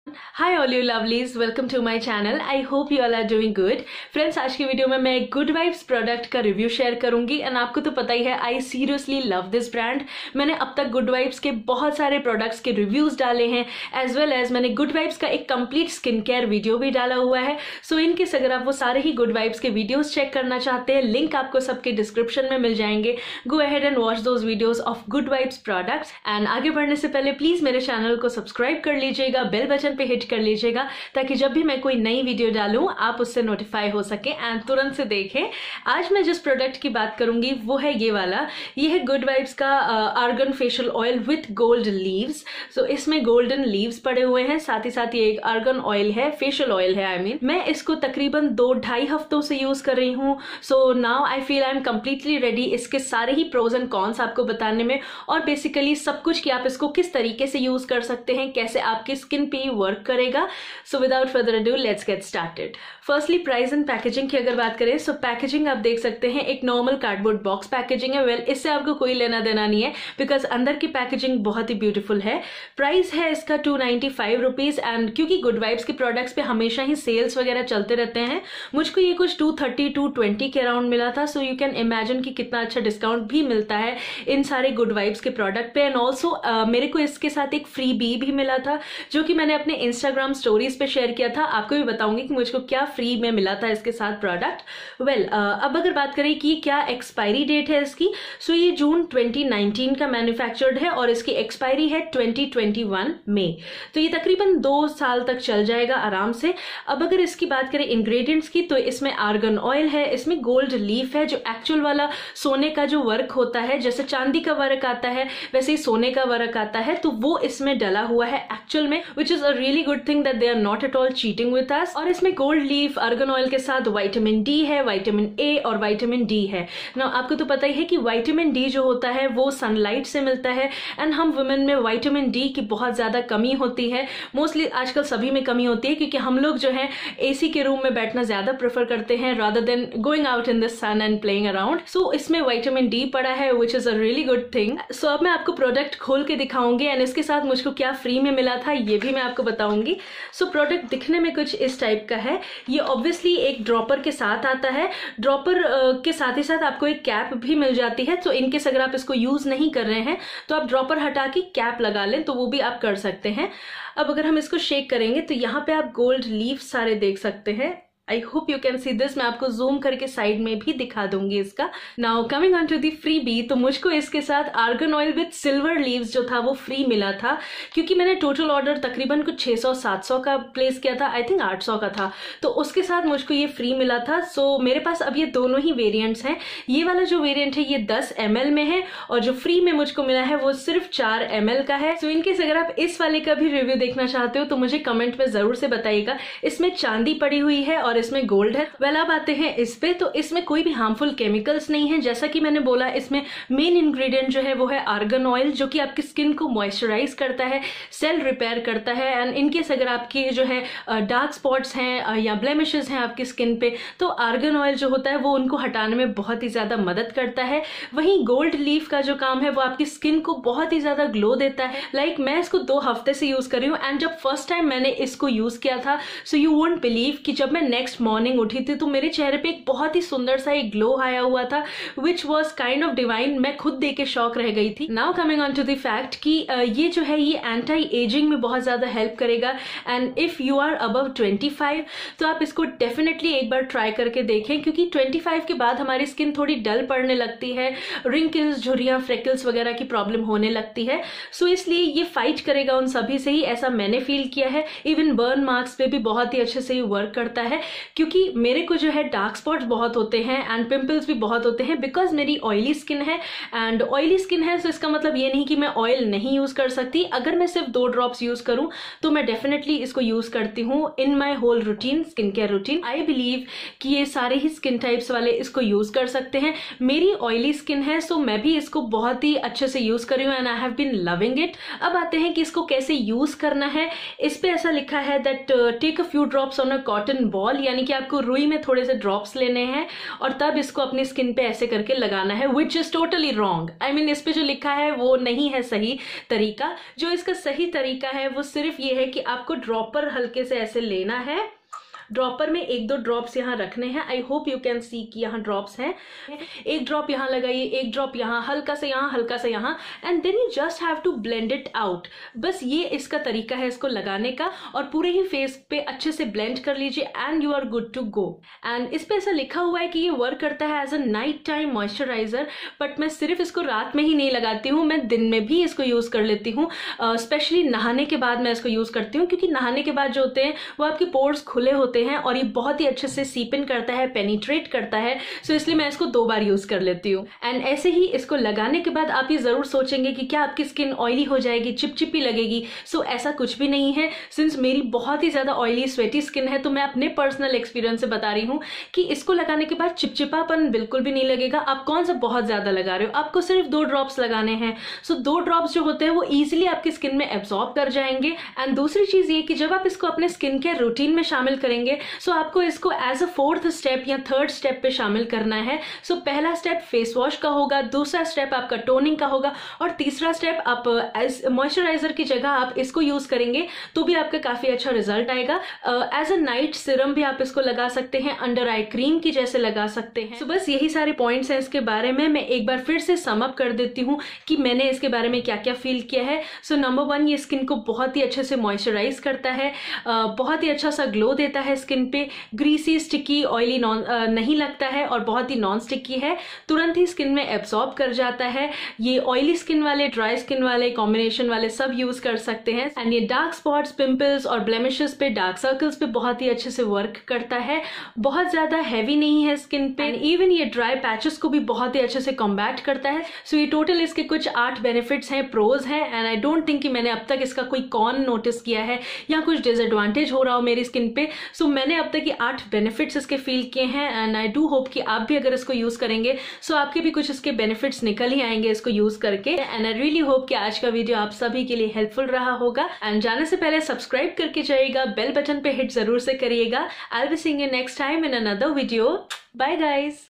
Hi all you lovelies, welcome to my channel. I hope you all are doing good. Friends, आज की video में मैं good vibes product का review share करूंगी and आपको तो पता ही है, I seriously love this brand. मैंने अब तक गुड वाइब्स के बहुत सारे प्रोडक्ट्स के रिव्यूज डाले हैं, एज वेल एज मैंने गुड वाइब्स का एक कंप्लीट स्किन केयर वीडियो भी डाला हुआ है। सो इन केस अगर आप वो सारे ही गुड वाइब्स के वीडियोज चेक करना चाहते हैं, लिंक आपको सबके डिस्क्रिप्शन में मिल जाएंगे। Go ahead and watch those videos of good vibes products. And आगे बढ़ने से पहले प्लीज मेरे चैनल को सब्सक्राइब कर लीजिएगा, बेल बटन पे हिट कर लीजिएगा ताकि जब भी मैं कोई नई वीडियो डालूं आप उससे नोटिफाई हो सके एंड तुरंत से देखें। आज मैं जिस प्रोडक्ट की बात करूंगी वो है ये वाला। ये है गुड वाइब्स का argan facial oil with gold leaves. So इसमें गोल्डन लीव्स पड़े हुए हैं, साथ ही साथ ये एक आर्गन ऑयल है, फेशियल ऑयल है। आई मीन मैं इसको तकरीबन 2-2.5 हफ्तों से यूज कर रही हूँ। So now I feel I am completely ready इसके सारे ही प्रोज एंड कॉन्स आपको बताने में, और बेसिकली सब कुछ कि आप इसको किस तरीके से यूज कर सकते हैं, कैसे आपकी स्किन पे ये वर्क करेगा। So without further ado let's get started. Firstly price and packaging की अगर बात करें, सो पैकेजिंग आप देख सकते हैं एक नॉर्मल कार्डबोर्ड बॉक्स पैकेजिंग है। वेल, इससे आपको कोई लेना देना नहीं है बिकॉज अंदर की पैकेजिंग बहुत ही ब्यूटीफुल है। प्राइस है इसका 295 रुपीज एंड क्योंकि गुड वाइब्स के प्रोडक्ट्स पे हमेशा ही सेल्स वगैरह चलते रहते हैं, मुझको ये कुछ 230-220 के अराउंड मिला था। सो यू कैन इमेजिन कि कितना अच्छा डिस्काउंट भी मिलता है इन सारे गुड वाइब्स के प्रोडक्ट पे। एंड ऑल्सो मेरे को इसके साथ एक फ्री बी भी मिला था जो कि मैंने अपने इंस्टाग्राम स्टोरीज पे शेयर किया था। आपको भी बताऊंगी कि मुझको क्या फ्री में मिला था इसके साथ प्रोडक्ट। वेल, अब अगर बात करें कि क्या एक्सपायरी डेट है इसकी, सो ये जून 2019 का मैन्युफैक्चर्ड है और इसकी एक्सपायरी है 2021 में। तो ये तकरीबन 2 साल तक चल जाएगा आराम से। अब अगर इसकी बात करें इंग्रेडिएंट्स की, तो इसमें आर्गन ऑयल है, इसमें गोल्ड लीफ है जो एक्चुअल वाला सोने का जो वर्क होता है, जैसे चांदी का वर्क आता है वैसे ही सोने का वर्क आता है, तो वो इसमें डला हुआ है एक्चुअल में, which is a really good thing that they are not at all cheating with us. और इसमें गोल्ड लीफ आर्गन ऑयल के साथ विटामिन डी है, विटामिन ए और विटामिन डी है ना। आपको तो पता ही है कि विटामिन डी जो होता है वो सनलाइट से मिलता है एंड हम वुमेन में विटामिन डी की बहुत ज्यादा कमी होती है। मोस्टली आजकल सभी में कमी होती है क्योंकि हम लोग जो है एसी के रूम में बैठना ज्यादा प्रेफर करते हैं rather than going out in the sun and playing around. So इसमें विटामिन डी पड़ा है which is a really good thing. So अब मैं आपको प्रोडक्ट खोल के दिखाऊंगी एंड इसके साथ मुझको क्या फ्री में मिला था ये भी मैं आपको बताऊंगी। सो प्रोडक्ट दिखने में कुछ इस टाइप का है। ये ऑब्वियसली एक ड्रॉपर के साथ आता है। ड्रॉपर के साथ ही साथ आपको एक कैप भी मिल जाती है। तो इनकेस अगर आप इसको यूज नहीं कर रहे हैं तो आप ड्रॉपर हटा के कैप लगा लें, तो वो भी आप कर सकते हैं। अब अगर हम इसको शेक करेंगे तो यहाँ पे आप गोल्ड लीफ सारे देख सकते हैं। I hope you can see this. मैं आपको जूम करके साइड में भी दिखा दूंगी इसका। Now coming on to the freebie, तो मुझको इसके साथ argan oil with silver leaves जो था वो फ्री मिला था क्योंकि मैंने टोटल ऑर्डर तकरीबन कुछ 600-700 का प्लेस किया था। आई थिंक 800 का था, तो उसके साथ मुझको ये फ्री मिला था। सो मेरे पास अब ये दोनों ही वेरिएंट्स हैं। ये वाला जो वेरिएंट है ये 10 ml में है और जो फ्री में मुझको मिला है वो सिर्फ 4 ml का है। सो इनकेस अगर आप इस वाले का भी रिव्यू देखना चाहते हो तो मुझे कमेंट में जरूर से बताइएगा। इसमें चांदी पड़ी हुई है और इसमें गोल्ड है। वेल, अब आते हैं इस पे, तो इसमें कोई भी हार्मफुल केमिकल्स नहीं है। जैसा कि मैंने बोला, इसमें मेन इंग्रेडिएंट जो है वो है आर्गन ऑयल जो कि आपकी स्किन को मॉइस्चराइज करता है, सेल रिपेयर करता है एंड इनकेस अगर आपकी जो है डार्क स्पॉट्स हैं या ब्लेमिशेस हैं आपकी स्किन पे, तो आर्गन ऑयल जो होता है वो उनको हटाने में बहुत ही ज्यादा मदद करता है। वहीं गोल्ड लीफ का जो काम है वो आपकी स्किन को बहुत ही ज्यादा ग्लो देता है। लाइक मैं इसको 2 हफ्ते से यूज कर रही हूँ एंड जब फर्स्ट टाइम मैंने इसको यूज किया था, सो यू वोंट बिलीव कि जब मैं नेक्स्ट मॉर्निंग उठी थी तो मेरे चेहरे पे एक बहुत ही सुंदर सा एक ग्लो आया हुआ था which was kind of divine. मैं खुद देख के शॉक रह गई थी। Now coming on to the fact कि ये जो है ये एंटी एजिंग में बहुत ज्यादा हेल्प करेगा and if you are above 25 तो आप इसको डेफिनेटली एक बार ट्राई करके देखें क्योंकि 25 के बाद हमारी स्किन थोड़ी डल पड़ने लगती है, रिंकल्स, झुर्रियां, फ्रेकल्स वगैरह की प्रॉब्लम होने लगती है। सो इसलिए ये फाइट करेगा उन सभी से ही, ऐसा मैंने फील किया है। इवन बर्न मार्क्स पे भी बहुत ही अच्छे से ये वर्क करता है क्योंकि मेरे को जो है डार्क स्पॉट्स बहुत होते हैं एंड पिंपल्स भी बहुत होते हैं बिकॉज मेरी ऑयली स्किन है। एंड ऑयली स्किन है तो इसका मतलब ये नहीं कि मैं ऑयल नहीं यूज कर सकती। अगर मैं सिर्फ 2 ड्रॉप्स यूज करूं तो मैं डेफिनेटली इसको यूज करती हूँ in my whole routine, skin care routine. I believe कि ये सारे ही स्किन टाइप्स वाले इसको यूज कर सकते हैं। मेरी ऑयली स्किन है सो मैं भी इसको बहुत ही अच्छे से यूज कर रही हूँ and I have been loving it. अब आते हैं कि इसको कैसे यूज करना है। इस पे ऐसा लिखा है that take a few drops on a cotton ball यानी कि आपको रुई में थोड़े से ड्रॉप्स लेने हैं और तब इसको अपनी स्किन पे ऐसे करके लगाना है, which is totally wrong. I mean इस पे जो लिखा है वो नहीं है सही तरीका। जो इसका सही तरीका है वो सिर्फ ये है कि आपको ड्रॉपर हल्के से ऐसे लेना है, ड्रॉपर में 1-2 ड्रॉप्स यहाँ रखने हैं। I hope you can see कि यहाँ ड्रॉप्स हैं। 1 ड्रॉप यहाँ लगाइए, 1 ड्रॉप यहाँ, हल्का सा यहाँ, हल्का सा यहाँ, and then you just have to blend it out. बस ये इसका तरीका है इसको लगाने का, और पूरे ही फेस पे अच्छे से ब्लेंड कर लीजिए and you are good to go. And इस पे ऐसा लिखा हुआ है कि ये वर्क करता है as a night time moisturiser, but मैं सिर्फ इसको रात में ही नहीं लगाती हूँ, मैं दिन में भी इसको यूज कर लेती हूँ। स्पेशली नहाने के बाद मैं इसको यूज करती हूँ, क्योंकि नहाने के बाद जो होते हैं वो आपके पोर्स खुले होते हैं और ये बहुत ही अच्छे से सीप इन करता है, पेनिट्रेट करता है। सो इसलिए मैं इसको 2 बार यूज कर लेती हूँ। एंड ऐसे ही इसको लगाने के बाद आप ये जरूर सोचेंगे कि क्या आपकी स्किन ऑयली हो जाएगी, चिपचिपी लगेगी। सो ऐसा कुछ भी नहीं है। सिंस मेरी बहुत ही ज्यादा ऑयली स्वेटी स्किन है, तो मैं अपने पर्सनल एक्सपीरियंस से बता रही हूँ कि इसको लगाने के बाद चिपचिपापन बिल्कुल भी नहीं लगेगा। आप कौन सा बहुत ज्यादा लगा रहे हो, आपको सिर्फ 2 ड्रॉप्स लगाने हैं। सो 2 ड्रॉप्स जो होते हैं वो इजिली आपकी स्किन में एब्जॉर्ब कर जाएंगे। एंड दूसरी चीज ये कि जब आप इसको अपने स्किन केयर रूटीन में शामिल करेंगे, सो आपको इसको एज अ 4th स्टेप या 3rd स्टेप पे शामिल करना है। सो पहला स्टेप फेस वॉश का होगा, दूसरा स्टेप आपका टोनिंग का होगा, और तीसरा स्टेप आप एज मॉइस्चराइजर की जगह आप इसको यूज करेंगे तो भी आपका काफी अच्छा रिजल्ट आएगा। एज अ नाइट सिरम भी आप इसको लगा सकते हैं, अंडर आई क्रीम की जैसे लगा सकते हैं। सो बस यही सारे पॉइंट्स हैं इसके बारे में। मैं एक बार फिर से सम अप कर देती हूँ कि मैंने इसके बारे में क्या क्या फील किया है। सो नंबर 1, ये स्किन को बहुत ही अच्छे से मॉइस्चराइज करता है, बहुत ही अच्छा सा ग्लो देता है स्किन पे, ग्रीसी, स्टिकी, ऑयली नहीं लगता है और बहुत ही नॉन स्टिकी है, तुरंत ही स्किन में एब्सॉर्ब कर जाता है। ये ऑयली स्किन वाले, ड्राई स्किन वाले, कॉम्बिनेशन वाले सब यूज कर सकते हैं। एंड ये डार्क स्पॉट्स, पिंपल्स और ब्लेमिशेस पे, डार्क सर्कल्स पे बहुत ही अच्छे से वर्क करता है। बहुत ज्यादा हैवी नहीं है स्किन पे, इवन ये ड्राई पैचेस को भी बहुत ही अच्छे से कॉम्बैट करता है। सो ये टोटल इसके कुछ 8 बेनिफिट्स हैं, प्रोज हैं, एंड आई डोंट थिंक कि मैंने अब तक इसका कोई कॉन नोटिस किया है या कुछ डिसएडवांटेज हो रहा हो मेरी स्किन पे। सो मैंने अब तक ये 8 बेनिफिट्स इसके फील किए हैं, एंड आई डू होप कि आप भी अगर इसको यूज करेंगे सो आपके भी कुछ इसके बेनिफिट्स निकल ही आएंगे इसको यूज करके। एंड आई रियली होप कि आज का वीडियो आप सभी के लिए हेल्पफुल रहा होगा। एंड जाने से पहले सब्सक्राइब करके जाइएगा, बेल बटन पे हिट जरूर से करिएगा। I will be seeing you next time in another video. Bye guys.